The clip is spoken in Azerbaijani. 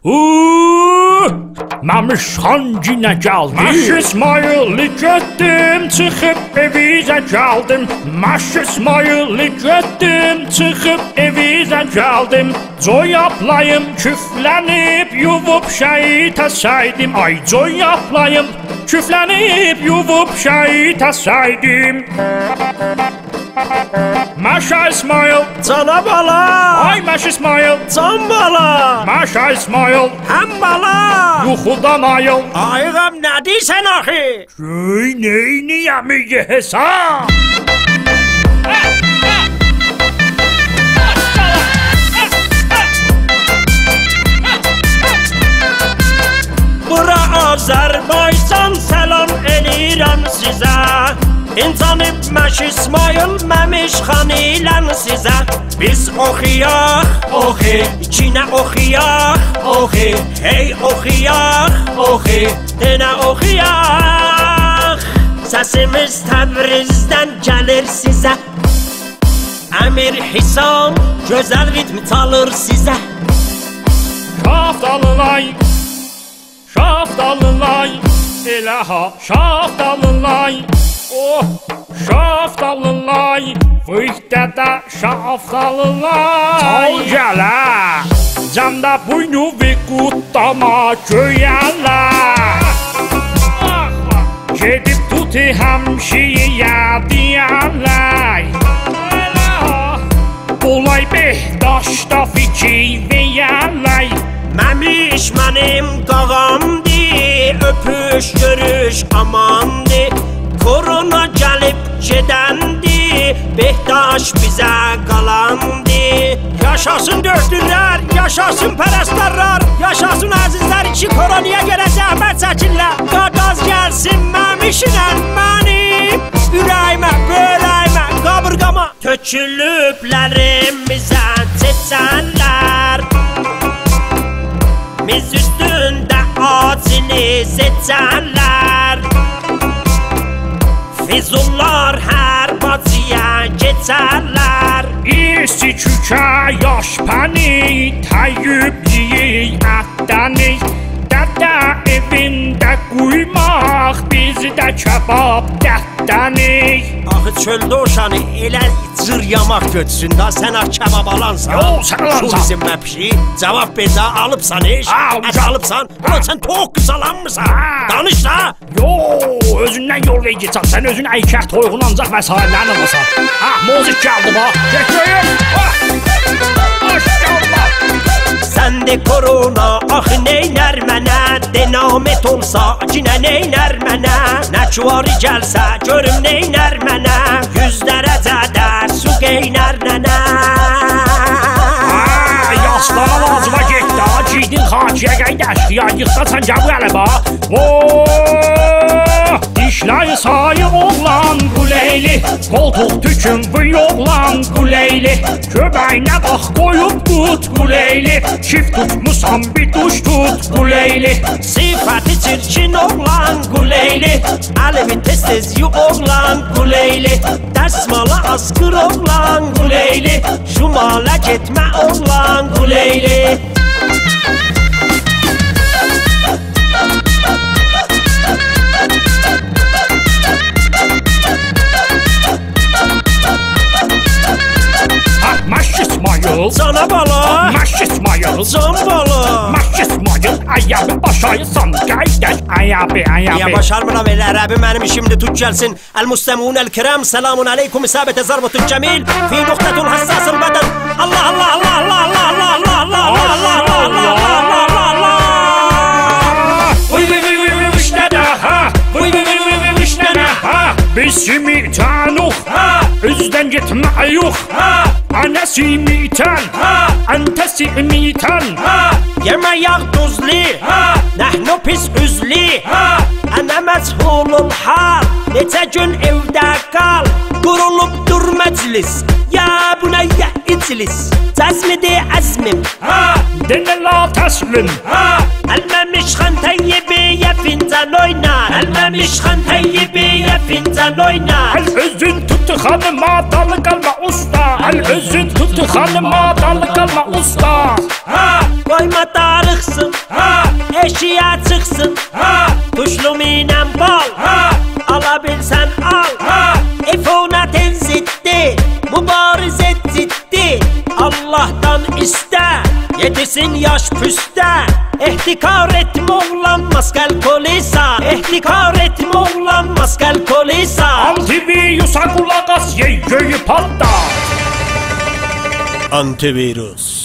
Mamışxan yine geldi. Maş İsmail'i getdim, çıxıb evizə gəldim. Maş İsmail'i getdim, çıxıb evizə gəldim. Coyaplayım küflənib, yuvub şəhid əsəydim. Ay coyaplayım küflənib, yuvub şəhid əsəydim. Maşa İsmail, Cana bala. ay Maş İsmail, Can bala. Maşa İsmail, Hem bala. yuxudan ayıl. Ayığım ne deysen axı? Göy neyniyəmi hesab? Bura Azərbaycan, selam eləyirəm sizə. İnsanıb Məş İsmail, Məmiş xan ilən sizə. Biz oxuyaq, oxi, içinə oxuyaq, oxi, hey oxuyaq, oxi, yenə oxuyaq. Səsimiz Təbrizdən gəlir sizə. Əmir Hisam gözəl ritm çalır sizə. Şaftalılay, şaftalılay, elə ha şaftalılay. Oh, şaftalılay, fıhtədə şaftalılay. Çal gələ, canda buynu və qutdama göyələ. Gedib tuti həmşiyə deyərlər. Olay Behdaşda fikir verərlər. Məmiş mənim qağamdır, öpüş görüş amandır. Korona gəlib gedəndir, Behdaş bizə qalandır. Yaşasın dörtlülər, yaşasın pərəstərlər, yaşasın əzizlər ki koronaya görə zəhmət çəkirlər. Qaqaz gəlsin məmişlə mənim, ürəyimə, böləyimə, qabırqama tökülüblərimizə çeçənlər. Miz üstündə acını seçənlər. Füzullar hər bacıya keçərlər. İsti kükə yaş pəni, təyyüb yiyik ətdəni. Dədə evində quymaq, bizdə kəbab dətdəni. Axı çöldə oşanı elə cır yamaq götsün da sən ağ kəbab alansan. Yo, sən alansan. Şu bizim məpşi, cavab ver də alıbsan iş. Ət alıbsan, ulan sən toq qısalanmısan. Danış da. Yo, özündən yol ver geçən, sən özün əykək toyğun ancaq vəsairlərin olasan. Mozik gəldi bax, getməyim. Maşallah. Səndə korona, axı neynər mənə? Denamət olsa, cinə neynər mənə? Nəkvari gəlsə, görüm neynər mənə? 100 dərəcədə su qeynər nənə. Yastana vazıva getdi, giydin xakiyə qaydaşdı, yayıqda sən gəbu ələ bax. Dişləri sayı oğlan quleyli, koltuq tükün vıy oğlan quleyli. Köbəyinə bax qoyub tut quleyli, çift tutmusan bir duş tut quleyli. Sifəti çirkin oğlan quleyli, əlimi tez-tez yu oğlan quleyli. Dəsmala askır oğlan quleyli, şumala getmə oğlan quleyli. Maş İsmail, Cana bala. Maş İsmail, Can bala. Maş İsmail, ayabı başayısan qaydaş, ayabı. Ya başarmıram elə ərəbi mənim işimdir tut gəlsin. Əl-müstəmun əl-kirəm, selamun aleykum, isabətə zarbutun cəmil, fi nuqtətul həssasıl bədən. Allah Allah Allah Allah Allah Allah Allah Allah Allah Allah Allah Allah Allah. Vıy vıy vıy vıy vıy vışnədə ha, vıy vıy vıy vıy vıy vışnədə ha. Biz simitanuq, üzdən getmə yox. Ana simiten, anta simiten. Yemə yağ duzli, nəhnu pis üzli. Ənə məchulul hal, neçə gün evdə qal. Qurulubdur məclis, ya bunayya iclis. Cəzmidi əzmim, Denə la təslim. Əlməmiş xan təyyibiyə fincan oynar. Əlməmiş xan təyyibiyə fincan oynar. Əl özün tuttu xanıma dalı qalma usta. Əl özün tuttu xanıma dalı qalma usta. Qoyma darıxsın, Düşsün yaş püste. İhtikar etme oğlan maskal kolisa. İhtikar etme oğlan maskal kolisa. Antivirüsa kulak as, ye göyü patlat. Antivirus.